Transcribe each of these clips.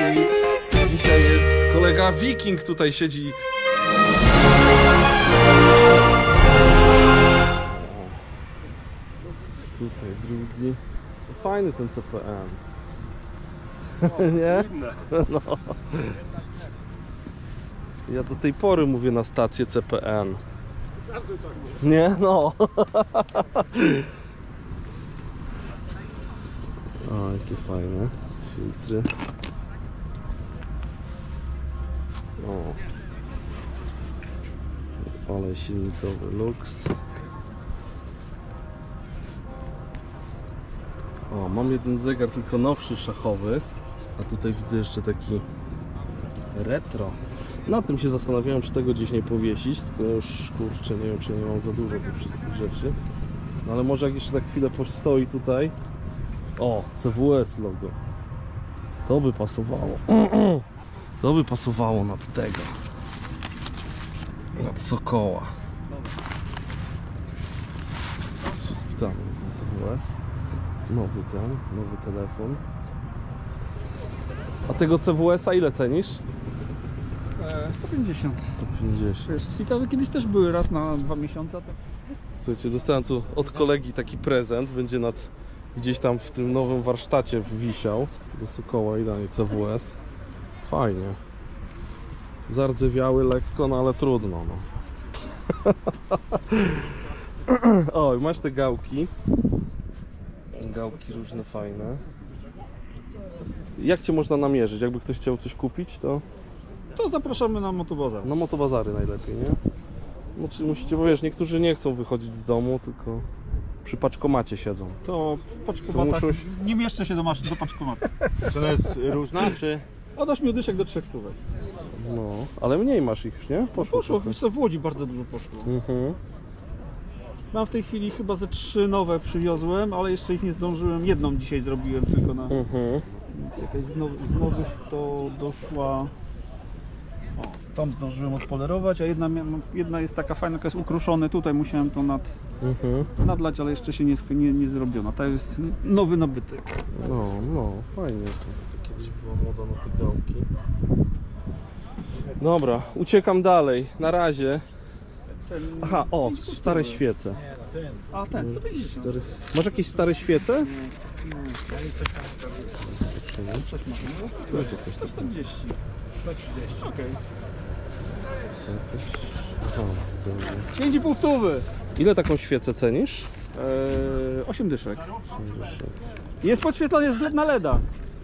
i dzisiaj jest kolega Wiking, tutaj siedzi. Tutaj drugi. Fajny ten CPN. Nie? No. Ja do tej pory mówię na stację CPN. Nie? No. O, jakie fajne filtry. O. Olej silnikowy Lux. O, mam jeden zegar, tylko nowszy, szachowy. A tutaj widzę jeszcze taki retro. Na tym się zastanawiałem, czy tego gdzieś nie powiesić, tylko już kurczę, nie wiem, czy nie mam za dużo tych wszystkich rzeczy. No ale może jak jeszcze tak chwilę postoi tutaj. O, CWS logo. To by pasowało. To by pasowało nad tego. Nad Sokoła. Się spytamy ten CWS. Nowy telefon. A tego CWS-a ile cenisz? 150. 150. Wiesz, switawy kiedyś też były raz na 2 miesiące. Słuchajcie, dostałem tu od kolegi taki prezent. Będzie gdzieś tam w tym nowym warsztacie wisiał. Do Sokoła i daje CWS. Fajnie. Zardzewiały lekko, no ale trudno. No. Oj, masz te gałki. Gałki różne, fajne. Jak Cię można namierzyć? Jakby ktoś chciał coś kupić, to zapraszamy na Motobazar. na Motobazary najlepiej, nie? No, czyli musicie, bo wiesz, niektórzy nie chcą wychodzić z domu, tylko przy paczkomacie siedzą. To w paczkomatach To muszą... nie mieszczę się do paczkomatu. Cena jest różna, czy? Od 8 dyszek do 300. No, ale mniej masz ich, nie? Poszło, wiesz co, w Łodzi bardzo dużo poszło. Mam w tej chwili chyba ze 3 nowe przywiozłem, ale jeszcze ich nie zdążyłem. Jedną dzisiaj zrobiłem tylko na... Więc jakaś z nowych to doszła... O, tam zdążyłem odpolerować, a jedna jest taka fajna, jaka jest ukruszony. Tutaj musiałem to nadlać, ale jeszcze się nie zrobiono. Ta jest nowy nabytek. No, fajnie. To kiedyś była moda na te gałki. Dobra, uciekam dalej. Na razie. Aha, o, stare świece. A ten, 150. Masz jakieś stare świece? Coś ma. 140. 130. Okej. 5,5 tuby. Ile taką świecę cenisz? 8 dyszek. Jest podświetlony, jest na LEDa.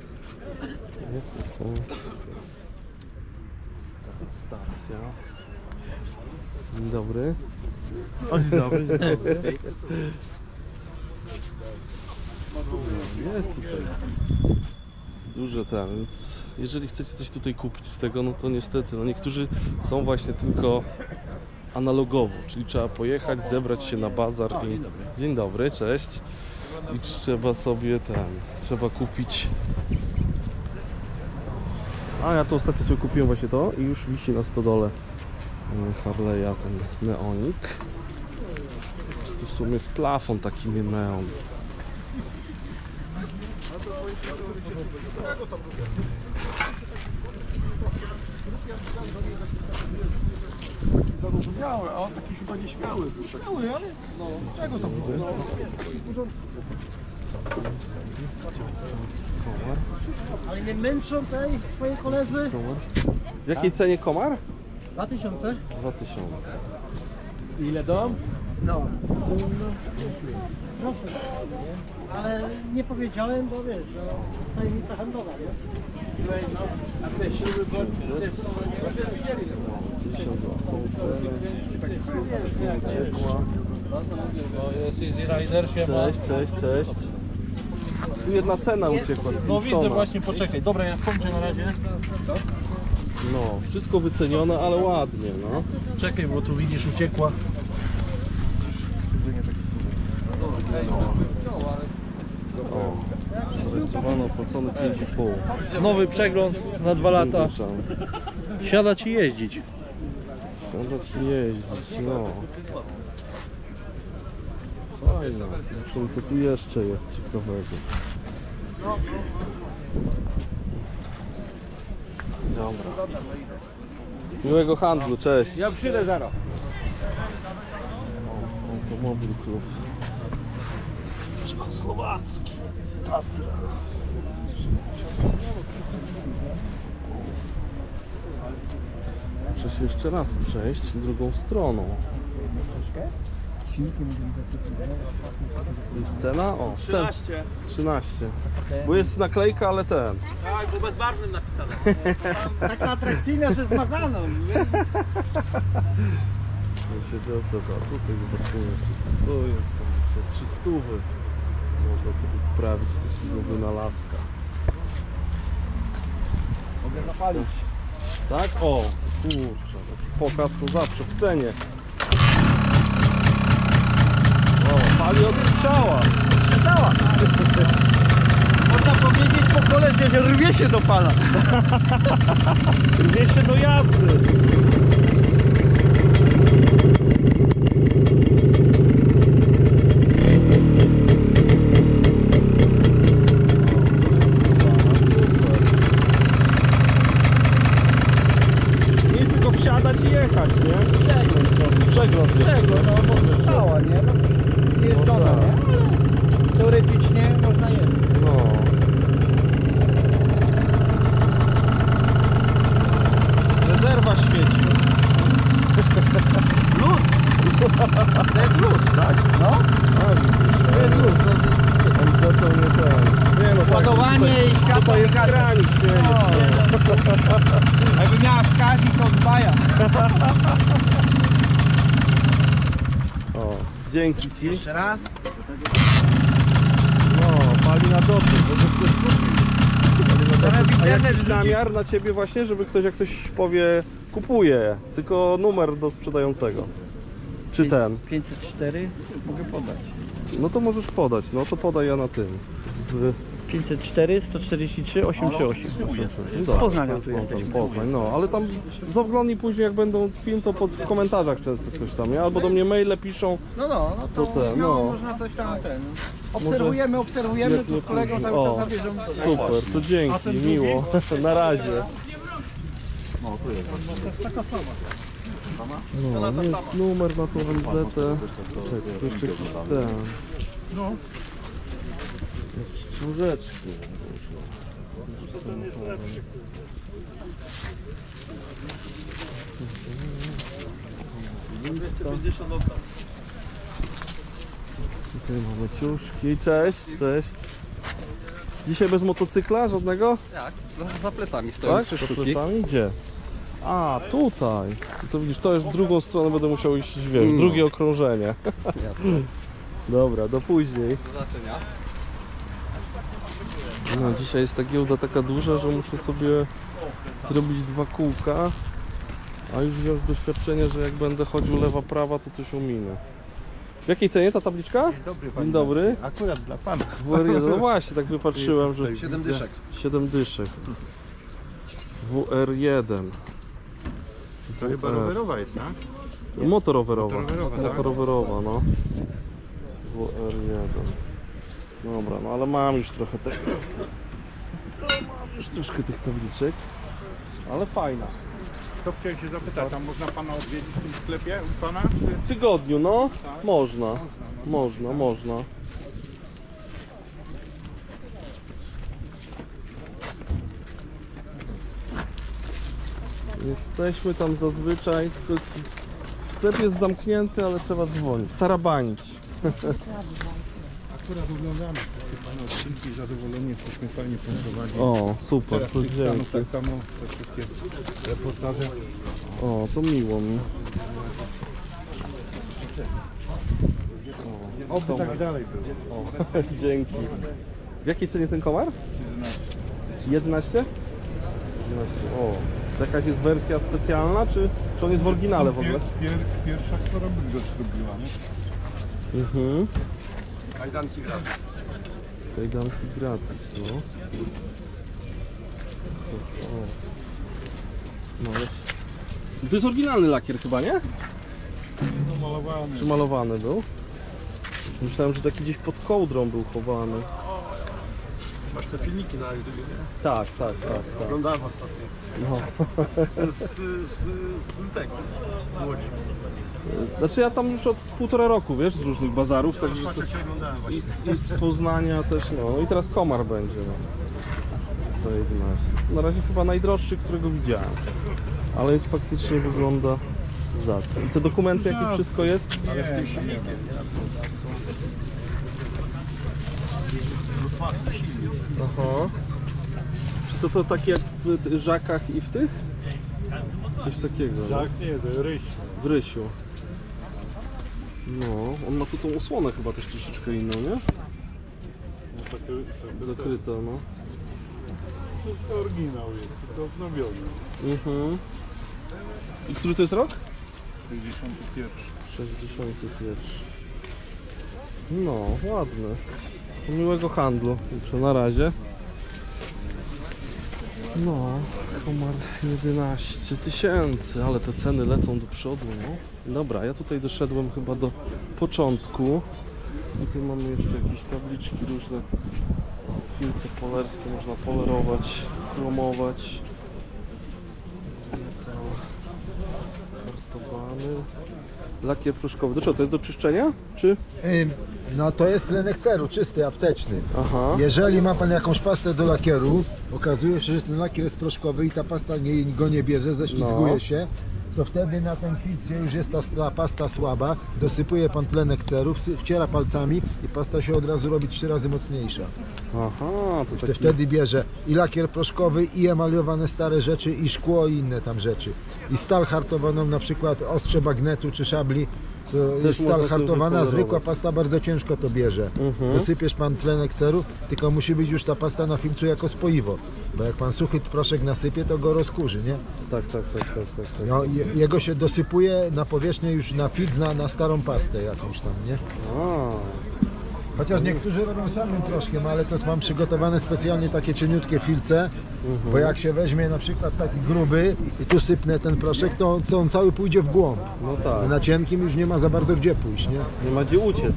Stacja. Dzień dobry. O, dzień dobry. Jest tutaj duże ten, więc jeżeli chcecie coś tutaj kupić z tego, no to niestety, no niektórzy są właśnie tylko analogowo, czyli trzeba pojechać, zebrać się na bazar i... Dzień dobry, cześć. I trzeba sobie trzeba kupić... A ja to ostatnio sobie kupiłem właśnie to i już wisi na stodole Harley'a ten neonik. To w sumie jest plafon taki, nie neon. Zarozumiałe, a on taki chyba nieśmiały. Nieśmiały, ale no, czego to było? Ale nie męczą tej twoi koledzy? W jakiej cenie komar? 2000? 2000. Ile dom? No. Proszę. Ale nie powiedziałem, bo wiesz, że tajemnica handlowa, nie? A te śruby Są ceny. Uciekła. Jest Easy Rider, siema. Cześć. Tu jedna cena uciekła z No widzę Simpsona. właśnie, poczekaj. Dobra, ja kończę na razie. No, wszystko wycenione, ale ładnie, no. Czekaj, bo tu widzisz, uciekła. O, zarejestrowano, opłacony 5,5. Nowy przegląd na 2 lata. Siadać i jeździć. Siadać i jeździć, no. Fajne. Zresztą co tu jeszcze jest ciekawego? Dobra. Miłego handlu, cześć. Ja przyjdę zaraz. Automobil klub czechosłowacki, Tatra. Muszę się jeszcze raz przejść drugą stroną. Jest cena? O, 13. 13. Bo jest naklejka, ale ten. Tak, bo bezbarwnym napisane. Taka atrakcyjna, że zmazano. Się dostać, a tutaj zobaczymy jeszcze co to jest. Za 300 można sobie sprawić takiego wynalazka. Mogę zapalić. Tak? O, kurczę, taki pokaz to zawsze w cenie. O, pali od strzała. Stała. Można powiedzieć po kolesie, że rwie się do pana. Rwie się do jazdy. Nie jest tylko wsiadać i jechać, nie? Przegląd jest. Czego? No bo stała, nie? No, jeżdżona, tak. nie? Ale teoretycznie można jeździć. No. Rezerwa świeci. Luz! To jest luz, tak? No, A, widzisz, to jest luz. on za to nie ten. Nie no, tak, Ładowanie tutaj, i światło tutaj jest gaz. kranik świeci. Jakby miała wskaźnik, to odbaja. O, dzięki ci. Jeszcze raz. No, pali na dotyk, bo to ktoś kupi. Teraz w A internet jakiś wrzucić. namiar na ciebie właśnie, żeby ktoś, jak ktoś powie, kupuje, tylko numer do sprzedającego. Czy ten? 504 mogę podać. No to możesz podać, no to podaj ja na tym. 504 143 838. Poznania tu jesteśmy. Poznań, no, ale tam zaglądnij później, jak będą film, to w komentarzach często ktoś tam, nie? Albo do mnie maile piszą. No to To ten, śmiało no. można coś tam ten. Obserwujemy, Jak tu nie z kolegą później. cały O, czas zabierzemy. Super, to dzięki, miło. Na razie. No, jest numer na tą MZ. Czekaj, tu jeszcze jakiś ten. No. Jakieś książeczki. Tutaj mamy ciuszki. Cześć, cześć. Dzisiaj bez motocykla żadnego? Tak, za plecami stoją Tak? 3 Za sztuki. plecami? Gdzie? A, tutaj. To widzisz, to jest w drugą stronę, będę musiał iść, wiesz, No. drugie okrążenie. Jasne. Dobra, do później. Do zobaczenia. No, dzisiaj jest ta giełda taka duża, że muszę sobie zrobić 2 kółka. A już wiem z doświadczenia, że jak będę chodził lewa, prawa, to coś ominę. W jakiej cenie ta tabliczka? Dzień dobry. Akurat dla pana. WR1, no właśnie, tak wypatrzyłem, że... 7 dyszek. 7 dyszek. WR1. To chyba rowerowa jest, tak? Motorowerowa. Motorowerowa, tak? Motorowerowa, no. WR1. Dobra, no ale mam już trochę tego. Mam już troszkę tych tabliczek. Ale fajna. To chciałem się zapytać, tam można pana odwiedzić w tym sklepie u pana? Czy... W tygodniu, no? Można. Można. Jesteśmy tam zazwyczaj, tylko sklep jest zamknięty, ale trzeba dzwonić. Tarabanić. Akurat oglądamy pana odcinki i zadowoleni jesteśmy, fajnie poprowadzili. O, super, Teraz to tych stanów dzięki. tak samo, te wszystkie reportaże. O, to miło mi. Oby tak dalej było. O, dzięki. W jakiej cenie ten komar? 11? 11. O, to jakaś jest wersja specjalna, czy on jest w oryginale w ogóle? Pierwsza, która by go zrobiła, nie? Mhm. Kajdanki gratis. Kajdanki gratis, no. O. No, ale... To jest oryginalny lakier chyba, nie? No malowany. Czy malowany był? Myślałem, że taki gdzieś pod kołdrą był chowany. Masz te filmiki na YouTube, nie? Tak. Oglądałem ostatnio. No. Z lutego. Z Łodzi. Znaczy ja tam już od 1,5 roku, wiesz, z różnych bazarów, także to... Tak jak oglądałem właśnie. I z Poznania też, no i teraz komar będzie, no. 111. Na razie chyba najdroższy, którego widziałem. Ale jest faktycznie wygląda zacnie. I co, dokumenty jakieś wszystko jest? Ale z tym silnikiem, nie? Własny silnik. Aha. Czy to takie jak w Żakach i w tych? Coś takiego, no? Tak, nie, to ryś. W Rysiu. No, on ma tu tą osłonę chyba też troszeczkę inną, nie? Zakryta, no. To oryginał jest, to odnowiony. Mhm. I który to jest rok? 61. 61. No, ładny. Miłego handlu. Jeszcze na razie. No, komar 11 000, ale te ceny lecą do przodu, no. Dobra, ja tutaj doszedłem chyba do początku. Tutaj mamy jeszcze jakieś tabliczki różne. Filce polerskie można polerować, chromować. Metal kartowany. Lakier proszkowy. Do czego? To jest do czyszczenia? Czy? No to jest tlenek ceru, czysty, apteczny. Aha. Jeżeli ma pan jakąś pastę do lakieru, okazuje się, że ten lakier jest proszkowy i ta pasta go nie bierze, ześlizguje No. się, to wtedy na ten filtr, gdzie już jest ta pasta słaba, dosypuje pan tlenek ceru, wciera palcami i pasta się od razu robi 3 razy mocniejsza. Aha, to taki... Wtedy bierze i lakier proszkowy, i emaliowane stare rzeczy, i szkło, i inne tam rzeczy. I stal hartowaną, na przykład ostrze bagnetu czy szabli, to jest można stal tym hartowana, wypolerować. zwykła pasta bardzo ciężko to bierze. Dosypiesz pan tlenek ceru, tylko musi być już ta pasta na filtru jako spoiwo. Bo jak pan suchy proszek nasypie, to go rozkurzy, nie? Tak. No, jego się dosypuje na powierzchnię już na filtr, na starą pastę jakąś tam, nie? A, Chociaż niektórzy robią samym proszkiem, ale to mam przygotowane specjalnie takie cieniutkie filce, bo jak się weźmie na przykład taki gruby i tu sypnę ten proszek, to on cały pójdzie w głąb. no tak. Na cienkim już nie ma za bardzo gdzie pójść, nie? Nie ma gdzie uciec.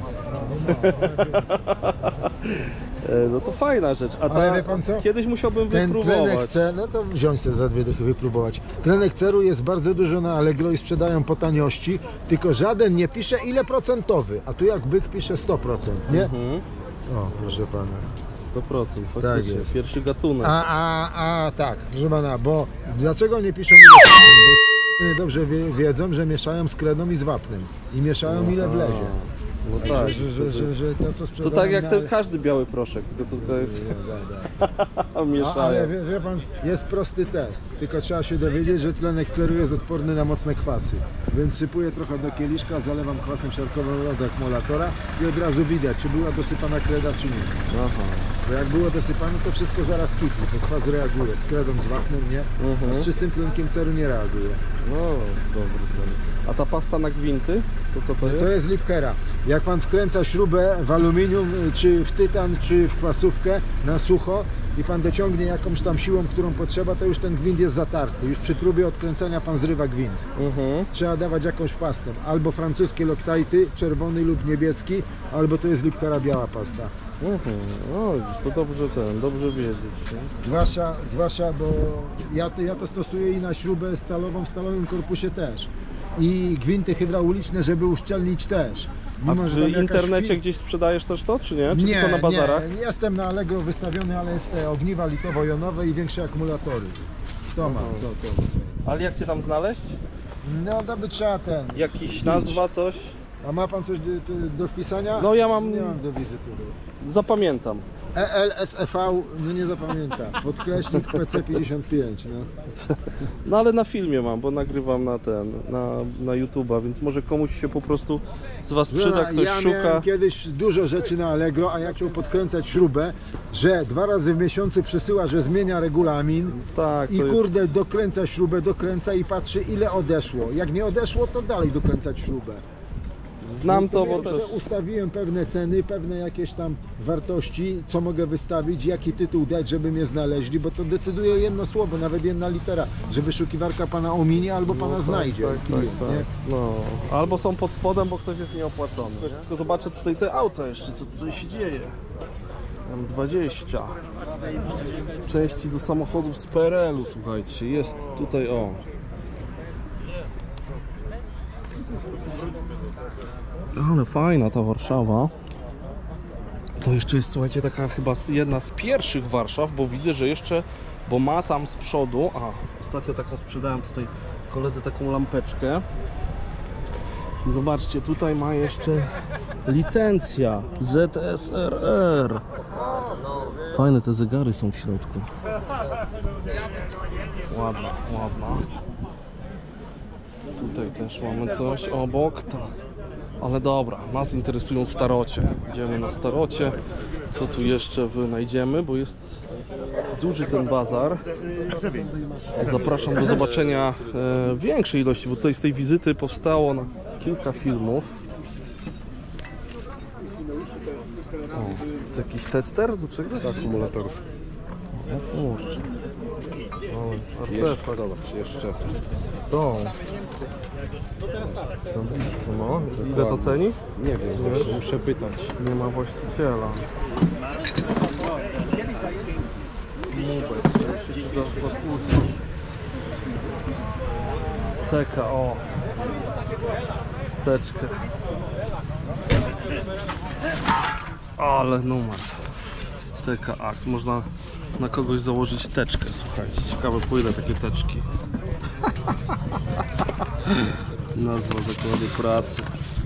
No to fajna rzecz. A Ale wie pan co? Kiedyś musiałbym Ten tlenek wypróbować. ceru, no to wziąć sobie za 2 dychy wypróbować. Tlenek ceru jest bardzo dużo na Allegro i sprzedają po taniości, tylko żaden nie pisze ile procentowy, a tu jak byk pisze 100%, nie? O, proszę pana. 100%, faktycznie. Tak jest. Pierwszy gatunek. Tak, proszę pana, bo dlaczego nie piszą ile procent? Bo dobrze wiedzą, że mieszają z kredą i z wapnem i mieszają ile wlezie. No tak. Że to co To sprzedają tak jak na- ten każdy biały proszek, tylko tutaj mieszają. Ale wie pan, jest prosty test, tylko trzeba się dowiedzieć, że tlenek ceru jest odporny na mocne kwasy. Więc sypuję trochę do kieliszka, zalewam kwasem siarkowym do akumulatora i od razu widać, czy była dosypana kreda, czy nie. Aha. Bo jak było dosypane, to wszystko zaraz kitnie, bo kwas reaguje, z kredą, z wapnem, nie? A z czystym tlenkiem ceru nie reaguje. No, dobry. A ta pasta na gwinty, to co to jest? To jest Liebherra. Jak pan wkręca śrubę w aluminium, czy w tytan, czy w kwasówkę na sucho i pan dociągnie jakąś tam siłą, którą potrzeba, to już ten gwint jest zatarty. Już przy próbie odkręcania pan zrywa gwint. Trzeba dawać jakąś pastę. Albo francuskie Loctite'y, czerwony lub niebieski, albo to jest Liebherra biała pasta. O, to dobrze wiedzieć. Nie? Zwłaszcza, bo ja to stosuję i na śrubę stalową, w stalowym korpusie też. I gwinty hydrauliczne, żeby uszczelnić też. A Mimo, że w tam jakaś internecie gdzieś sprzedajesz też to, czy nie? Czy tylko na bazarach? Nie, jestem na Allegro wystawiony, ale jest te ogniwa litowo-jonowe i większe akumulatory. To mam, to. Ale jak cię tam znaleźć? No to by trzeba ten. Jakiś nazwa, coś? A ma pan coś do wpisania? No ja mam, Nie mam do wizytury. zapamiętam. ELSFV, no nie zapamięta. Podkreśnik PC55, no. No ale na filmie mam, bo nagrywam na YouTube'a, więc może komuś się po prostu z was przyda, ktoś ja szuka. miałem kiedyś dużo rzeczy na Allegro, a jak chciał podkręcać śrubę, że 2 razy w miesiącu przysyła, że zmienia regulamin Tak, i to kurde jest... dokręca i patrzy ile odeszło. Jak nie odeszło, to dalej dokręcać śrubę. Znam to, bo Ja też... ustawiłem pewne ceny, pewne jakieś tam wartości, co mogę wystawić, jaki tytuł dać, żeby mnie znaleźli, bo to decyduje jedno słowo, nawet jedna litera, że wyszukiwarka pana ominie albo pana znajdzie. klient, nie? No, albo są pod spodem, bo ktoś jest nieopłacony. Tylko zobaczę tutaj te auta jeszcze, co tutaj się dzieje. M20. Części do samochodów z PRL-u, słuchajcie. Jest tutaj, o. Ale fajna ta Warszawa. To jeszcze jest, słuchajcie, taka chyba jedna z pierwszych Warszaw, bo widzę, że jeszcze, bo ma tam z przodu, ostatnio taką sprzedałem tutaj koledze taką lampeczkę. I zobaczcie, tutaj ma jeszcze licencja ZSRR. Fajne te zegary są w środku. Ładna, ładna. Tutaj też mamy coś obok. Ale dobra, nas interesują starocie. Idziemy na starocie. Co tu jeszcze wynajdziemy, bo jest duży ten bazar. Zapraszam do zobaczenia większej ilości, bo tutaj z tej wizyty powstało kilka filmów. O, to jakiś tester do czegoś? Akumulator. O kurczę. Artefakt. Jeszcze. To. No, ile to ceni? Nie wiem, muszę pytać. Nie ma właściciela. Teka, o. Teczkę. Ale numer. Teka akt. Można na kogoś założyć teczkę, słuchajcie. Ciekawe, po ile takie teczki. Nazwa zakładu pracy.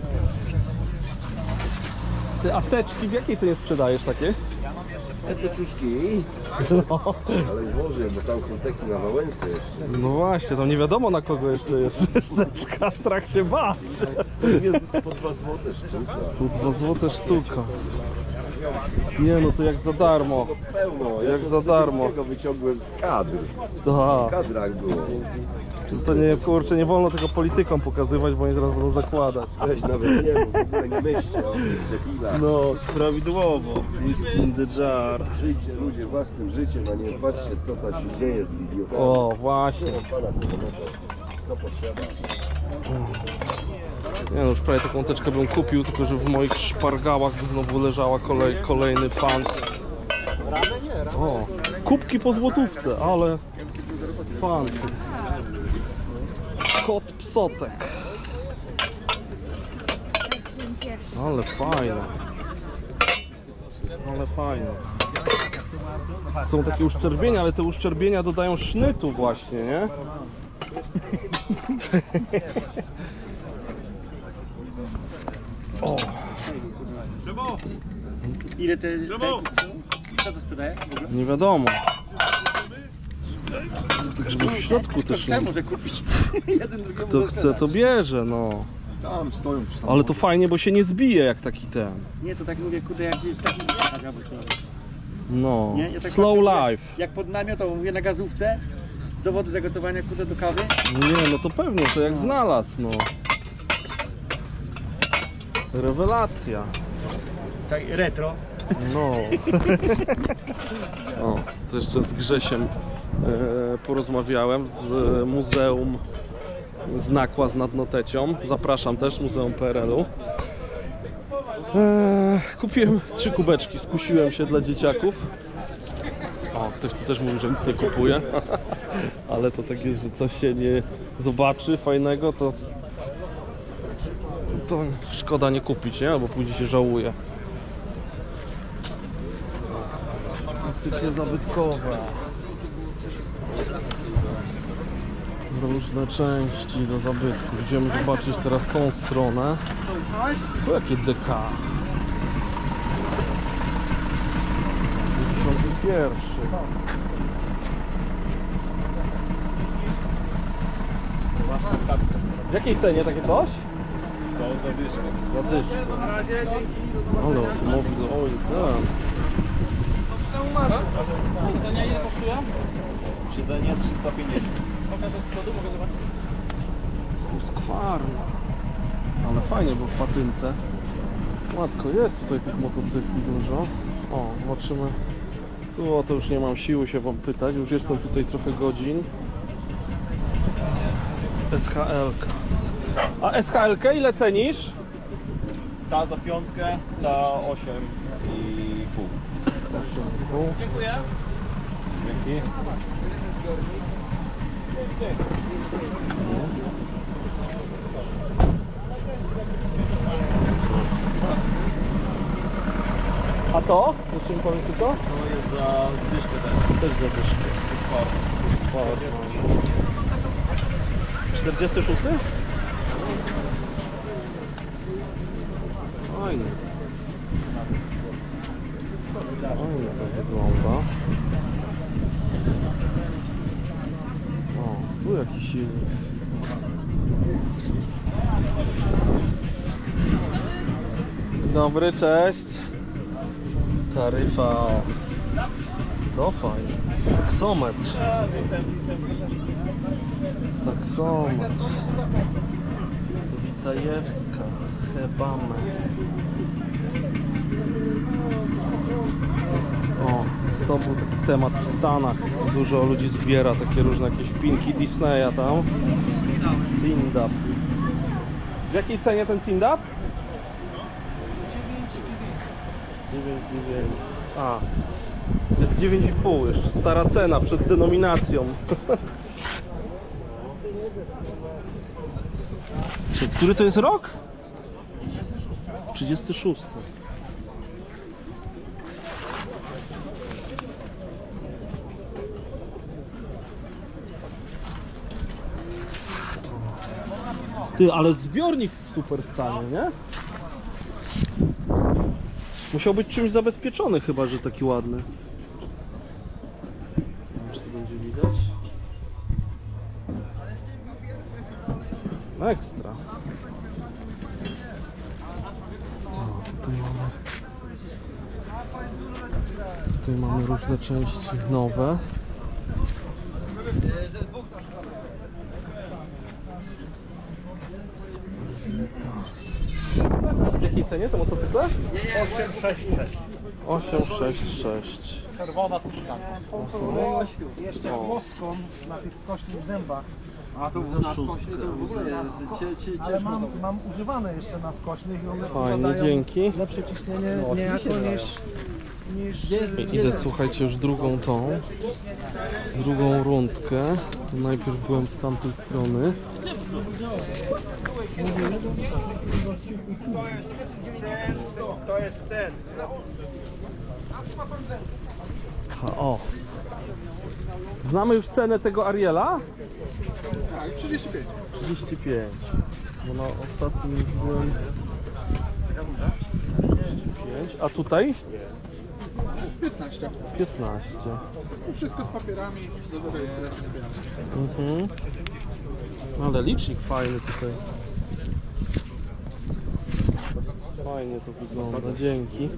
Ty, a teczki w jakiej cenie sprzedajesz takie? Te teczuszki, ale ułożę, bo tam są teki na Wałęsę jeszcze. No właśnie, to nie wiadomo na kogo jeszcze jest teczka, strach się bać. Jest po 2 złote sztuka. Po 2 złote sztuka. Nie no, to jak za darmo. Pełno, Jak za darmo. Tego wyciągłem z kadr. Tak. W kadrach było. To nie, kurczę, nie wolno tego politykom pokazywać, bo oni teraz będą zakładać. Weź nawet nie mów, w ogóle nie myślcie o tych debilach. No, prawidłowo. Whisky in the jar. Żyjcie ludzie własnym życiem, a nie patrzcie co tam się dzieje z idiotami. O, właśnie. Pana kilometrów, co potrzeba. Nie no, już prawie taką teczkę bym kupił, tylko że w moich szpargałach by znowu leżała kolejny fant. O, kubki po złotówce, ale fanty. Kot psotek. Ale fajne. Ale fajne. Są takie uszczerbienia, ale te uszczerbienia dodają sznytu właśnie, nie? O. Ile te co to sprzedaje? Nie wiadomo. Tak żeby w środku też nie... Może kupić jeden drugiemu. Kto chce to bierze, no. Tam stoją przy Ale to fajnie, bo się nie zbije jak taki ten. Nie, to tak mówię, kurde, jak gdzieś taki albo co. No. Nie? Ja tak Slow patrzę, life. Jak pod namiot, to mówię na gazówce, do wody zagotowania, kurde, do kawy. Nie, no to pewnie, to jak znalazł, no. Rewelacja. Tak, retro. No. O, to jeszcze z Grzesiem porozmawiałem z Muzeum Znakła z Nadnotecią. Zapraszam też, Muzeum PRL-u. Kupiłem 3 kubeczki, skusiłem się dla dzieciaków. O, ktoś tu też mówi, że nic nie kupuje. Ale to tak jest, że coś się nie zobaczy fajnego, to szkoda nie kupić, nie? Bo później się żałuje. Cykle zabytkowe. Różne części do zabytków. Idziemy zobaczyć teraz tą stronę. To jakie DK? 91. W jakiej cenie takie coś? Zadyszkę. Ale automobil, oj, ten. Siedzenie 350. Husqvarna. Ale fajnie, bo w Patynce. Matko, jest tutaj tych motocykli dużo. O, zobaczymy. Tu o to już nie mam siły się wam pytać. Już jestem tutaj trochę godzin. SHL-ka. A SHL-kę ile cenisz? Ta za 5, ta 8,5. Dziękuję. Dzięki. A to? Jeszcze mi powiedz tylko? To jest za dyszkę też. Też za dyszkę. Sport. 46? Fajnie. Fajnie to wygląda. O, tu jakiś silnik. Dobry, cześć. Taryfa. O. To fajnie. Taksometr. Taksometr. Witajewska. Hebamy. O, to był taki temat w Stanach. Dużo ludzi zbiera takie różne jakieś pinki Disneya tam. Cindap. W jakiej cenie ten Cindap? 9,900. A, jest 9,5 jeszcze. Stara cena przed denominacją. Czyli który to jest rok? 36. Ty, ale zbiornik w super stanie, nie? Musiał być czymś zabezpieczony chyba, że taki ładny. Czy to będzie widać? Ekstra. Tutaj mamy różne części nowe. W jakiej cenie te motocykle? 866. 866. Czerwona skórka. Jeszcze włoskon na tych skośnych zębach. A tu Za szóstkę. Ale mam używane jeszcze na skośnych i one Fajnie, podają dzięki. lepsze ciśnienie niejako niż Idę, słuchajcie, już drugą rundkę. Najpierw byłem z tamtej strony. To jest ten. O! Znamy już cenę tego Ariela? Tak, 35. 35. Bo na ostatnim byłem 35. A tutaj? 15. 15. Wszystko z papierami do rejestracji. Mhm. Ale licznik fajny tutaj. Fajnie to wygląda, dzięki.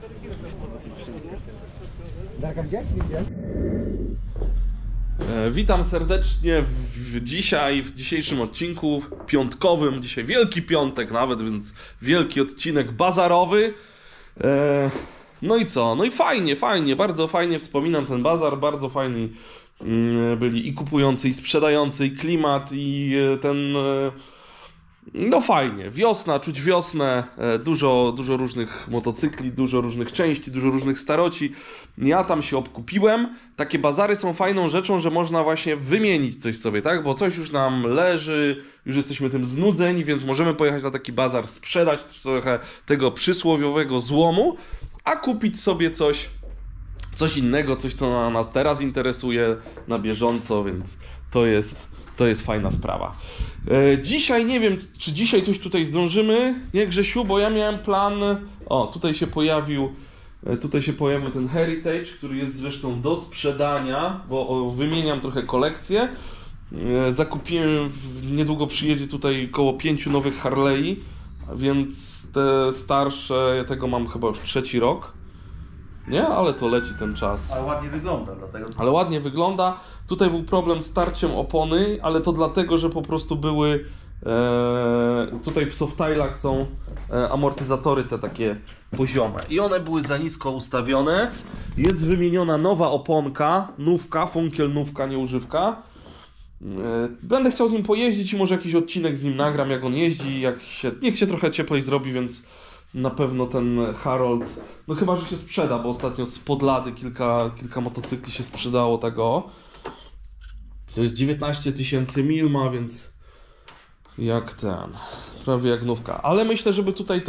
Witam serdecznie w dzisiejszym odcinku piątkowym. Dzisiaj Wielki Piątek nawet, więc wielki odcinek bazarowy. No i co? No i fajnie, bardzo fajnie wspominam ten bazar, bardzo fajni byli i kupujący, i sprzedający, i klimat, i ten... No fajnie, wiosna, czuć wiosnę, dużo różnych motocykli, dużo różnych części, dużo różnych staroci. Ja tam się obkupiłem. Takie bazary są fajną rzeczą, że można właśnie wymienić coś sobie, tak? Bo coś już nam leży, już jesteśmy tym znudzeni, więc możemy pojechać na taki bazar, sprzedać trochę tego przysłowiowego złomu, a kupić sobie coś innego, coś co nas teraz interesuje na bieżąco, więc to jest fajna sprawa. Dzisiaj nie wiem, czy dzisiaj coś tutaj zdążymy, nie Grzesiu, bo ja miałem plan... O, tutaj się pojawił ten Heritage, który jest zresztą do sprzedania, bo wymieniam trochę kolekcję. Zakupiłem, niedługo przyjedzie tutaj około 5 nowych Harley'i, więc te starsze, tego mam chyba już 3. rok. Nie? Ale to leci ten czas. Ale ładnie wygląda, dlatego... Ale ładnie wygląda. Tutaj był problem z tarciem opony, ale to dlatego, że po prostu były... tutaj w softilach są amortyzatory te takie poziome. I one były za nisko ustawione. Jest wymieniona nowa oponka, nówka, funkiel nówka, nie używka. Będę chciał z nim pojeździć i może jakiś odcinek z nim nagram, jak on jeździ, niech się trochę cieplej zrobi, więc Na pewno ten Harold, no chyba, że się sprzeda, bo ostatnio z Podlady kilka motocykli się sprzedało tego. To jest 19 000 mil ma, więc jak ten, prawie jak nówka. Ale myślę, żeby tutaj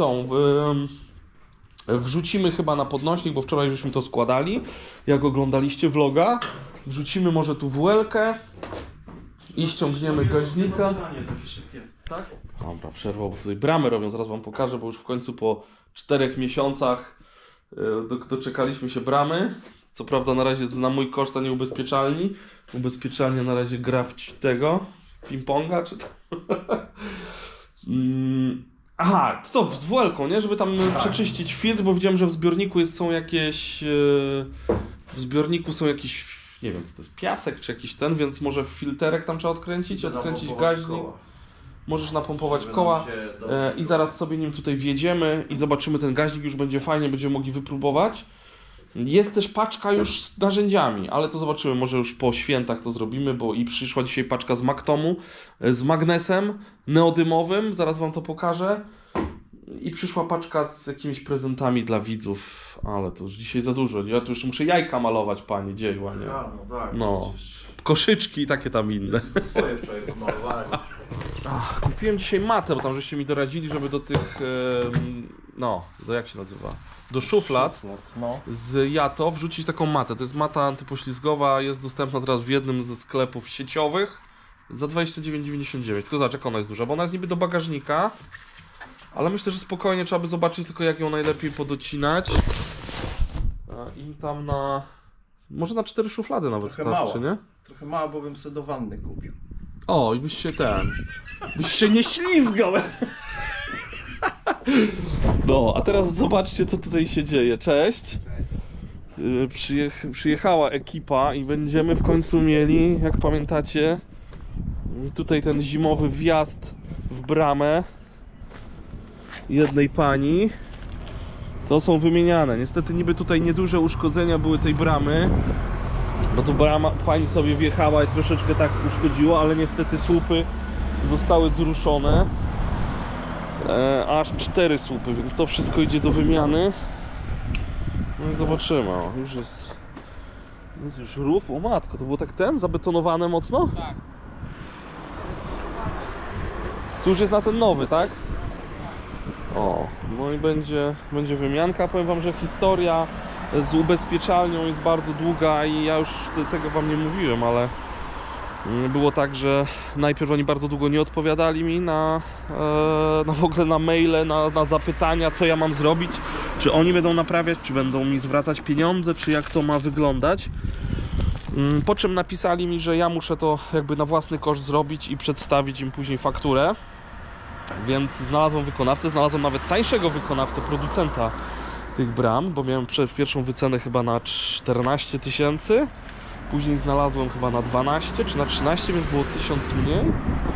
wrzucimy chyba na podnośnik, bo wczoraj żeśmy to składali, jak oglądaliście vloga. Wrzucimy może tu WL-kę i ściągniemy gaźnika. Tak? Dobra, przerwał, bo tutaj bramy robią, zaraz wam pokażę, bo już w końcu po 4 miesiącach doczekaliśmy się bramy. Co prawda na razie na mój koszt, a nie ubezpieczalni. Ubezpieczalnia na razie gra w tego, w ping-ponga, czy to? Aha, to co, z WL-ką, nie? Żeby tam przeczyścić filtr, bo widziałem, że w zbiorniku są jakieś... nie wiem co to jest, piasek czy jakiś ten, więc może filterek tam trzeba odkręcić gaźnik. Możesz napompować koła i zaraz sobie nim tutaj wjedziemy i zobaczymy ten gaźnik, już będzie fajnie, będziemy mogli wypróbować. Jest też paczka już z narzędziami, ale to zobaczymy, może już po świętach to zrobimy, bo i przyszła dzisiaj paczka z Maktomu, z magnesem neodymowym, zaraz wam to pokażę. I przyszła paczka z jakimiś prezentami dla widzów, ale to już dzisiaj za dużo. Ja tu już muszę jajka malować, panie dzieła, nie? A, no tak. No, koszyczki i takie tam inne. Swoje wczoraj pomalowałem. Kupiłem dzisiaj matę, bo tam żeście mi doradzili, żeby do tych, jak się nazywa? Do szuflad No. z Jato wrzucić taką matę. To jest mata antypoślizgowa, jest dostępna teraz w jednym ze sklepów sieciowych za 29,99. Tylko zobacz, jak ona jest duża, bo ona jest niby do bagażnika, ale myślę, że spokojnie trzeba by zobaczyć tylko, jak ją najlepiej podocinać. I tam może na 4 szuflady nawet Trochę starczy, mała. nie? Trochę mało, bo bym sobie do wanny kupił. O, i byś się nie ślizgał. No, a teraz zobaczcie, co tutaj się dzieje. Cześć. Przyjechała ekipa i będziemy w końcu mieli, jak pamiętacie, tutaj ten zimowy wjazd w bramę jednej pani. To są wymieniane. Niestety niby tutaj nieduże uszkodzenia były tej bramy, bo tu brama, pani sobie wjechała i troszeczkę tak uszkodziło, ale niestety słupy zostały zruszone. Aż 4 słupy, więc to wszystko idzie do wymiany. No i zobaczymy. O, już jest już rów. O matko, to było tak zabetonowane mocno? Tak. Tu już jest na ten nowy, tak? O, no i będzie wymianka. Powiem wam, że historia z ubezpieczalnią jest bardzo długa i ja już tego wam nie mówiłem, ale było tak, że najpierw oni bardzo długo nie odpowiadali mi w ogóle na maile, na zapytania, co ja mam zrobić, czy oni będą naprawiać, czy będą mi zwracać pieniądze, czy jak to ma wyglądać. Po czym napisali mi, że ja muszę to jakby na własny koszt zrobić i przedstawić im później fakturę. Więc znalazłem wykonawcę, znalazłem nawet tańszego wykonawcę, producenta tych bram, bo miałem pierwszą wycenę chyba na 14 000. Później znalazłem chyba na 12 czy na 13, więc było 1000 mniej.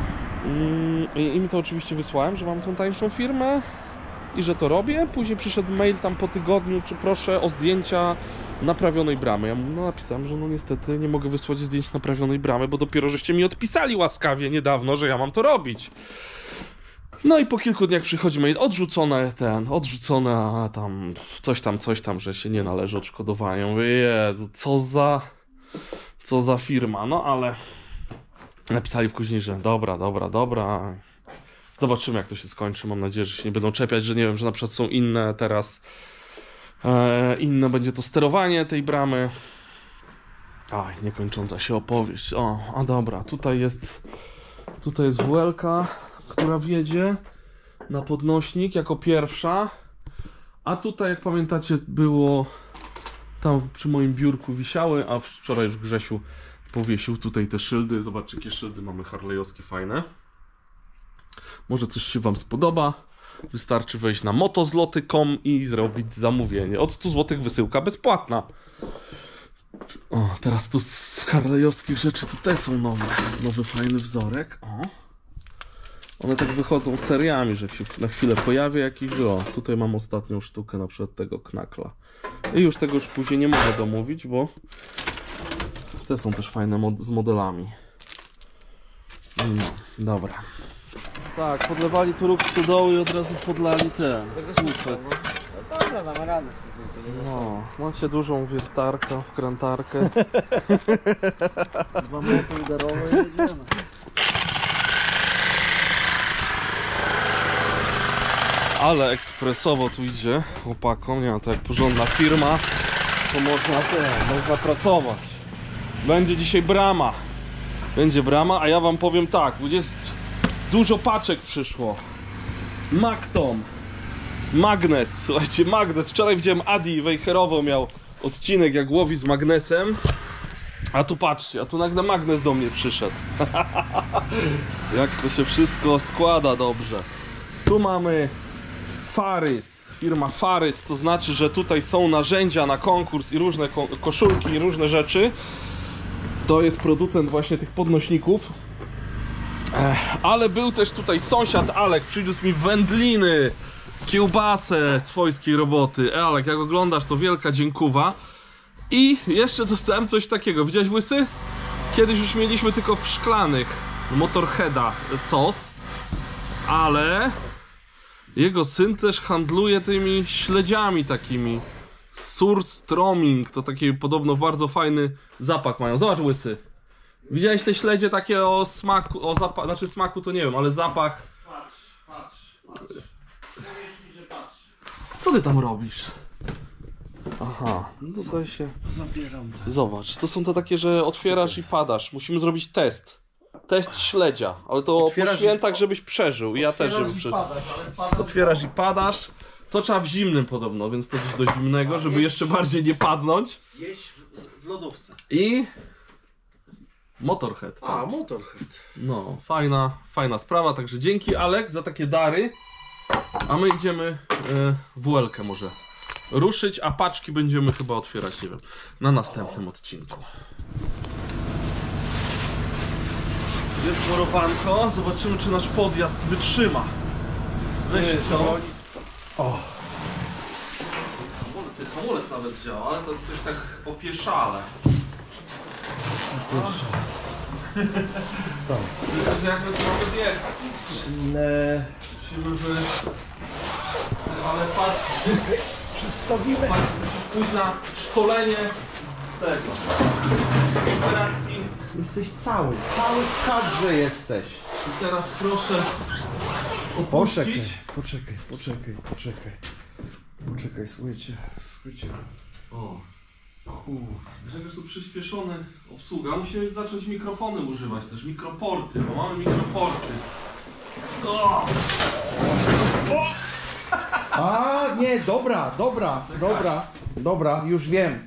I im to oczywiście wysłałem, że mam tą tańszą firmę i że to robię. Później przyszedł mail tam po tygodniu, czy proszę o zdjęcia naprawionej bramy. Ja napisałem, że niestety nie mogę wysłać zdjęć naprawionej bramy, bo dopiero żeście mi odpisali łaskawie niedawno, że ja mam to robić. No i po kilku dniach przychodzi mail, odrzucone, a tam coś tam, że się nie należy odszkodowania. Mówię, Jezu, co za firma, no ale napisali później, że dobra. Zobaczymy, jak to się skończy. Mam nadzieję, że się nie będą czepiać, że nie wiem, że na przykład są inne teraz, inne będzie to sterowanie tej bramy. Aj, niekończąca się opowieść. A dobra, tutaj jest WL-ka, która wjedzie na podnośnik jako pierwsza. A tutaj, jak pamiętacie, było tam przy moim biurku wisiały, a wczoraj już Grzesiu powiesił tutaj te szyldy. Zobaczcie, jakie szyldy mamy harlejowskie fajne. Może coś się wam spodoba. Wystarczy wejść na motozloty.com i zrobić zamówienie. Od 100 zł wysyłka bezpłatna. O, teraz tu z harlejowskich rzeczy tutaj są nowy fajny wzorek. O. One tak wychodzą seriami, że się na chwilę pojawia jakiś. O, tutaj mam ostatnią sztukę, na przykład tego knakla. I już tego później nie mogę domówić, bo te są też fajne z modelami. Dobra. Tak, podlewali tu róg stodoły i od razu podlali ten słupek. Dobra, damy radę. No, macie dużą wiertarkę, wkrętarkę. 2 metry uderowe i jedziemy. Ale ekspresowo tu idzie chłopakom, nie, to jak porządna firma, to można pracować. Będzie dzisiaj brama. Będzie brama, a ja wam powiem tak, jest dużo paczek przyszło. Magtom. Magnes, słuchajcie, magnes. Wczoraj widziałem Adi Wejherowo miał odcinek jak łowi z magnesem. A tu patrzcie, a tu nagle magnes do mnie przyszedł. Jak to się wszystko składa dobrze. Tu mamy Farys, firma Farys, to znaczy, że tutaj są narzędzia na konkurs i różne koszulki i różne rzeczy. To jest producent właśnie tych podnośników. Ale był też tutaj sąsiad Alek, przyniósł mi wędliny, kiełbasę swojskiej roboty. Alek, jak oglądasz, to wielka dziękuwa. I jeszcze dostałem coś takiego, widziałeś Łysy? Kiedyś już mieliśmy tylko w szklanych Motorheada sos, ale jego syn też handluje tymi śledziami takimi. Surströmming, to taki podobno bardzo fajny zapach mają. Zobacz Łysy. Widziałeś te śledzie takie o smaku, o zapach, znaczy smaku to nie wiem, ale zapach. Patrz. Co ty tam robisz? Aha, no tutaj się Zabieram to. Zobacz, to są to takie, że otwierasz i padasz. Musimy zrobić test. Test śledzia, ale to Otwierasz po świętach, żebyś przeżył. I ja też, żebym przeżył. Otwierasz i padasz. To trzeba w zimnym podobno, więc to gdzieś do zimnego, żeby jeszcze bardziej nie padnąć. Jeść w lodówce. I Motorhead. A, Motorhead. No, fajna sprawa, także dzięki Alek za takie dary. A my idziemy WL-kę może ruszyć, a paczki będziemy chyba otwierać, nie wiem, na następnym odcinku. Jest borowanko, zobaczymy czy nasz podjazd wytrzyma. Weź to. O! Ten hamulec nawet działa, ale to jest coś tak opieszale. Tak. Tylko, że jak my tu mamy jechać? Musimy ale patrz, Przystawimy. musisz pójść na szkolenie z tego. Operacji. Jesteś cały w kadrze jesteś. I teraz proszę opuścić. Poczekaj, słuchajcie. O. Grzegorz tu przyspieszony obsługa. Musimy zacząć mikrofony używać też. Mikroporty, bo mamy mikroporty. O! A, nie, dobra, już wiem.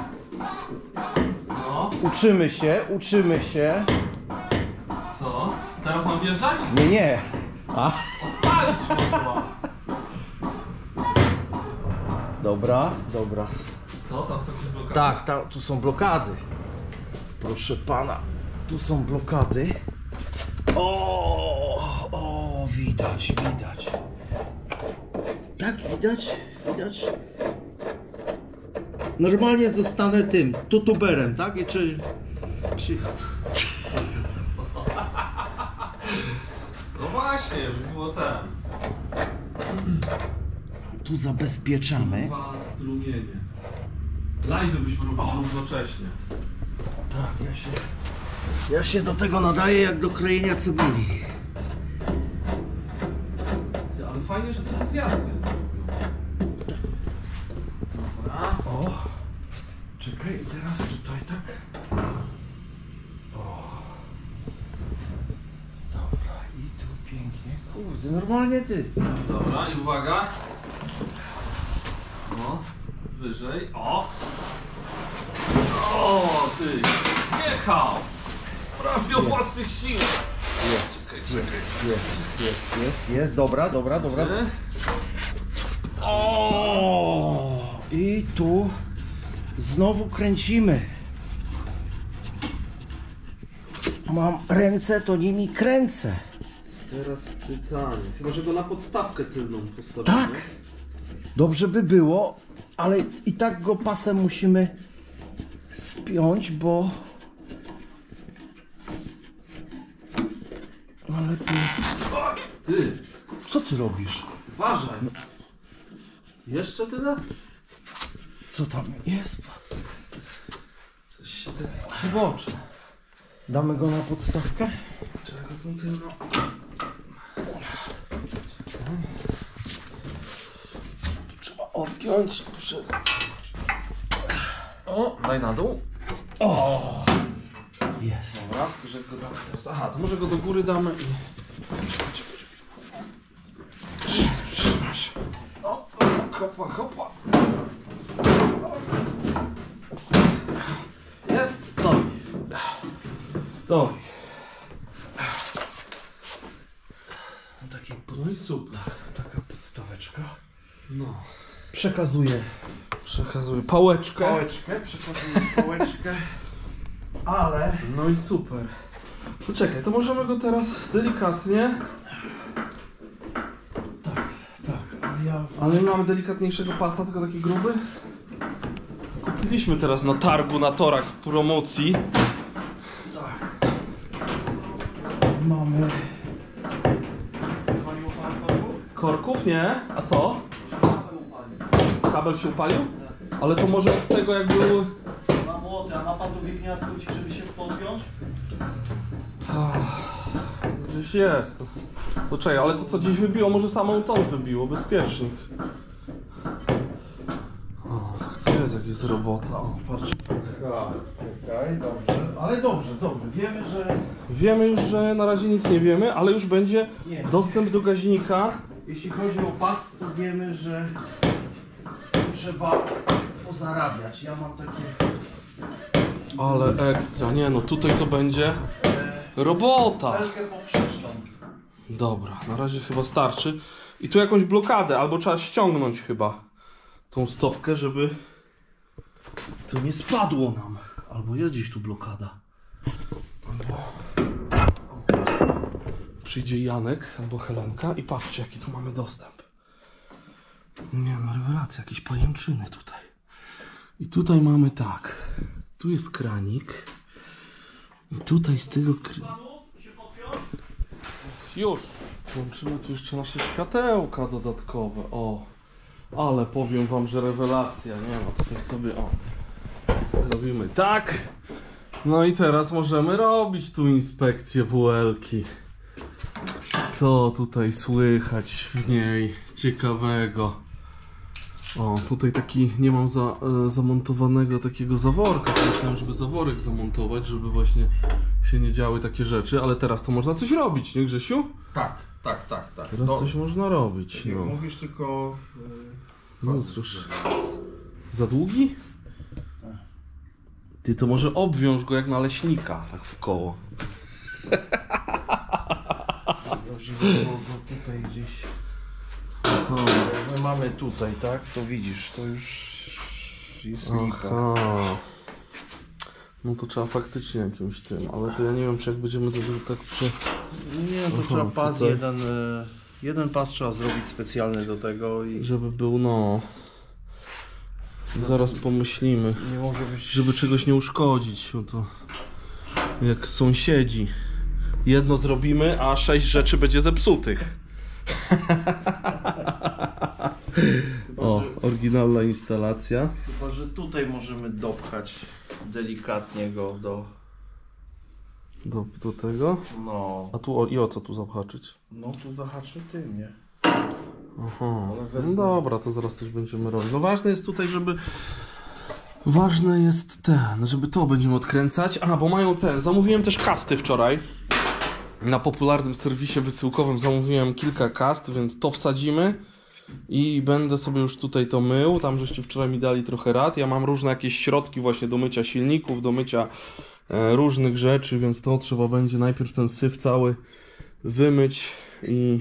No, Uczymy się. co? Teraz mam wjeżdżać? Nie. A, Odpalić można. dobra. Co? Tam są jakieś blokady? Tak, tu są blokady. Proszę pana, tu są blokady. O, widać. Tak, widać. Normalnie zostanę tym, tutuberem, tak? I czy... No właśnie, by było ten. Tu zabezpieczamy. Dwa strumienie. Live byśmy robili równocześnie. Tak, ja się do tego nadaję jak do krojenia cebuli. Ale fajnie, że ten zjazd jest. Dobra. O, czekaj, teraz tutaj, tak? O. Dobra, i tu pięknie. Kurde, normalnie ty. Dobra, i uwaga. No, wyżej. O! O, ty! Jechał! Prawie o własnych sił! Jest, dobra. O, i tu znowu kręcimy. Mam ręce, to nimi kręcę. Teraz pytanie. Chyba, że go na podstawkę tylną postawimy. Tak, dobrze by było, ale i tak go pasem musimy spiąć, bo No lepiej. Ty, Co ty robisz? uważaj. Jeszcze tyle? Co tam jest? Coś się tak chybocze. Damy go na podstawkę? Czego tam tylko? Tu trzeba odgiąć. O, daj na dół. O! Jest. Dobra, tylko że go damy teraz. Aha, to może go do góry damy i... O, hopa, hopa. Jest, stoi. Stoi. No i super. Taka podstaweczka. No. Przekazuję Przekazuję pałeczkę. pałeczkę. Ale... No i super. Poczekaj, to możemy go teraz delikatnie... Tak, ale ja... Ale nie mamy delikatniejszego pasa, tylko taki gruby. Kupiliśmy teraz na targu, na torach w promocji. Mamy... Korków? Nie? A co? Kabel się upalił? Ale to może od tego jak był... Ma młoty, a ma pan drugie gniazdko, żeby się podpiąć? Gdzieś jest. To czekaj, ale to co gdzieś wybiło, może samą tą wybiło, bezpiecznik. O, tak to jest, jak jest robota. O, patrz. Czekaj, dobrze. Ale dobrze. Wiemy, że... Wiemy już, że na razie nic nie wiemy, ale już będzie dostęp do gaźnika. Jeśli chodzi o pas, to wiemy, że trzeba pozarabiać. Ja mam takie... Ale ekstra, nie no, tutaj to będzie robota. Belkę poprzeczną. Dobra, na razie chyba starczy. I tu jakąś blokadę, albo trzeba ściągnąć chyba tą stopkę, żeby to nie spadło nam. Albo jest gdzieś tu blokada. Albo... Przyjdzie Janek albo Helenka i patrzcie, jaki tu mamy dostęp. Nie no, rewelacja, jakieś pajęczyny tutaj. I tutaj mamy tak. Tu jest kranik. I tutaj z tego... Już! Włączymy tu jeszcze nasze światełka dodatkowe. O! Ale powiem wam, że rewelacja. Nie no, tutaj sobie o. Robimy tak. No i teraz możemy robić tu inspekcję WL-ki. Co tutaj słychać w niej ciekawego? O, tutaj taki, nie mam zamontowanego takiego zaworka. Myślałem, żeby zaworek zamontować, żeby właśnie się nie działy takie rzeczy, ale teraz to można coś robić, nie Grzesiu? Tak. Teraz coś można robić. Nie No. mówisz tylko... No cóż. Za długi? Ty to może obwiąż go jak naleśnika, tak w koło. Dobrze by było go tutaj gdzieś... My mamy tutaj, tak? To widzisz, to już jest lipa. Aha. No to trzeba faktycznie jakimś tym, ale to ja nie wiem, czy jak będziemy to tak przy... Nie, to Aha, trzeba pas tutaj. jeden pas trzeba zrobić specjalny do tego i Żeby był, no... Zaraz pomyślimy, nie może być... żeby czegoś nie uszkodzić, no to... Jak sąsiedzi. Jedno zrobimy, a 6 rzeczy będzie zepsutych. O, oryginalna instalacja. Chyba, że tutaj możemy dopchać delikatnie go Do tego. No, A tu o co tu zahaczyć? no tu zahaczy tym, nie? Aha. Ale No wezmę. dobra, to zaraz coś będziemy robić. No ważne jest tutaj, żeby... Ważne jest żeby to będziemy odkręcać. A, bo mają zamówiłem też kasty wczoraj. Na popularnym serwisie wysyłkowym zamówiłem kilka kast, więc to wsadzimy. I będę sobie już tutaj to mył. Tam żeście wczoraj mi dali trochę rad. Ja mam różne jakieś środki właśnie do mycia silników, do mycia różnych rzeczy, więc to trzeba będzie najpierw ten syf cały wymyć i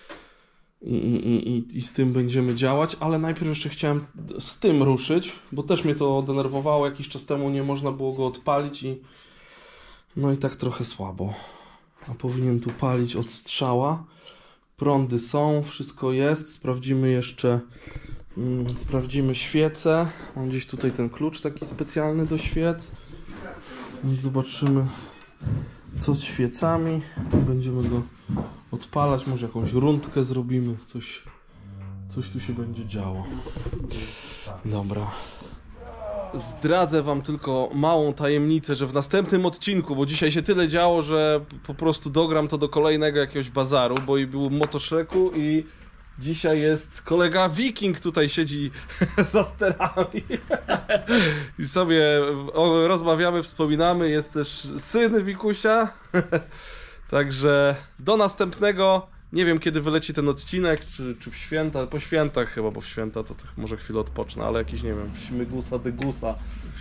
z tym będziemy działać, ale najpierw jeszcze chciałem z tym ruszyć, bo też mnie to denerwowało, jakiś czas temu nie można było go odpalić i no i tak trochę słabo. A powinien tu palić od strzała. Prądy są, wszystko jest. Sprawdzimy jeszcze, sprawdzimy świece. Mam gdzieś tutaj ten klucz taki specjalny do świec. Więc zobaczymy, Co z świecami? Będziemy go odpalać, może jakąś rundkę zrobimy, coś tu się będzie działo. Dobra. Zdradzę wam tylko małą tajemnicę, że w następnym odcinku, bo dzisiaj się tyle działo, że po prostu dogram to do kolejnego jakiegoś bazaru, bo i był Motoszreku i dzisiaj jest kolega Wiking, tutaj siedzi za sterami i sobie rozmawiamy, wspominamy, jest też syn Wikusia, także do następnego. Nie wiem, kiedy wyleci ten odcinek, czy w święta, po świętach chyba, bo w święta to może chwilę odpocznę, ale jakiś, nie wiem, śmigusa, dygusa.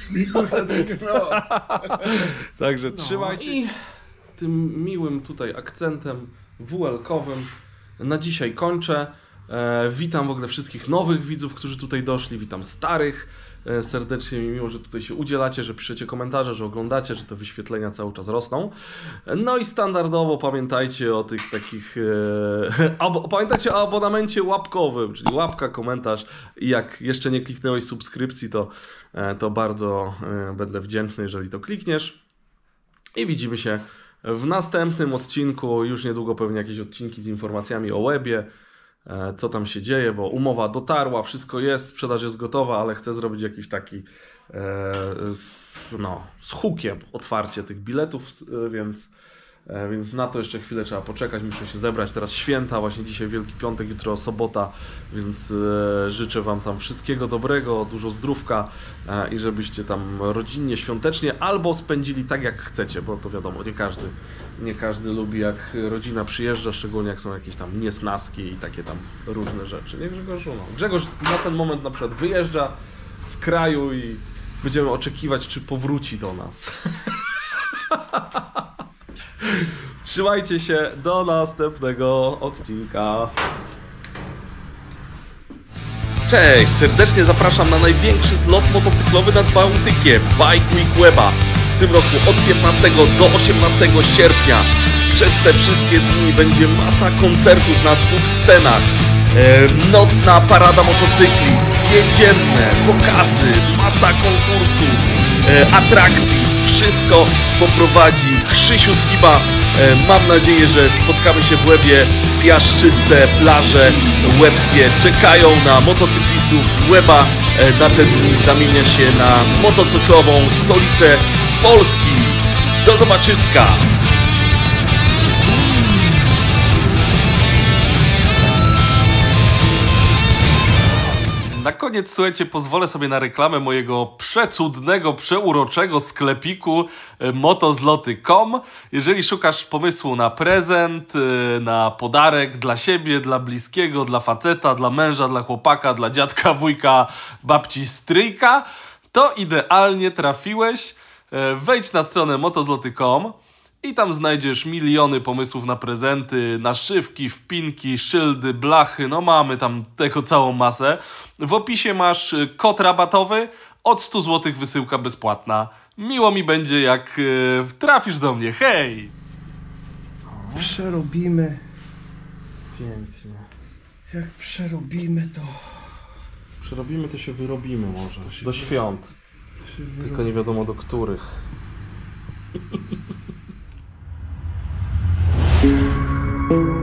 Także trzymajcie się. I tym miłym tutaj akcentem WL-kowym na dzisiaj kończę. Witam w ogóle wszystkich nowych widzów, którzy tutaj doszli, witam starych. Serdecznie mi miło, że tutaj się udzielacie, że piszecie komentarze, że oglądacie, że te wyświetlenia cały czas rosną. No i standardowo pamiętajcie o tych takich... pamiętajcie o abonamencie łapkowym, czyli łapka, komentarz i jak jeszcze nie kliknęłeś subskrypcji, to bardzo będę wdzięczny, jeżeli to klikniesz. I widzimy się w następnym odcinku, już niedługo pewnie jakieś odcinki z informacjami o webie, co tam się dzieje, bo umowa dotarła, wszystko jest, sprzedaż jest gotowa, ale chcę zrobić jakiś taki z hukiem otwarcie tych biletów, więc na to jeszcze chwilę trzeba poczekać, muszę się zebrać, teraz święta, właśnie dzisiaj Wielki Piątek, jutro sobota, więc życzę wam tam wszystkiego dobrego, dużo zdrówka i żebyście tam rodzinnie, świątecznie albo spędzili tak jak chcecie, bo to wiadomo, nie każdy lubi, jak rodzina przyjeżdża, szczególnie jak są jakieś tam niesnaski i takie tam różne rzeczy. Nie, Grzegorz? No. Grzegorz na ten moment na przykład wyjeżdża z kraju i będziemy oczekiwać, czy powróci do nas. Trzymajcie się, do następnego odcinka. Cześć, serdecznie zapraszam na największy zlot motocyklowy nad Bałtykiem, Bike Week Weba. W tym roku od 15 do 18 sierpnia. Przez te wszystkie dni będzie masa koncertów na 2 scenach. Nocna parada motocykli, 2 dzienne pokazy, masa konkursów, atrakcji. Wszystko poprowadzi Krzysiu Skiba. Mam nadzieję, że spotkamy się w Łebie. Piaszczyste plaże łebskie czekają na motocyklistów. Łeba na te dni zamienia się na motocyklową stolicę Polski. Do zobaczyska! Na koniec, słuchajcie, pozwolę sobie na reklamę mojego przecudnego, przeuroczego sklepiku motozloty.com. Jeżeli szukasz pomysłu na prezent, na podarek dla siebie, dla bliskiego, dla faceta, dla męża, dla chłopaka, dla dziadka, wujka, babci, stryjka, to idealnie trafiłeś. Wejdź na stronę motozloty.com i tam znajdziesz miliony pomysłów na prezenty, naszywki, wpinki, szyldy, blachy, no mamy tam tego całą masę. W opisie masz kod rabatowy, od 100 zł wysyłka bezpłatna. Miło mi będzie, jak trafisz do mnie, hej! Przerobimy. Pięknie. Jak przerobimy to... Przerobimy, to się wyrobimy może. Do świąt. Tylko nie wiadomo do których.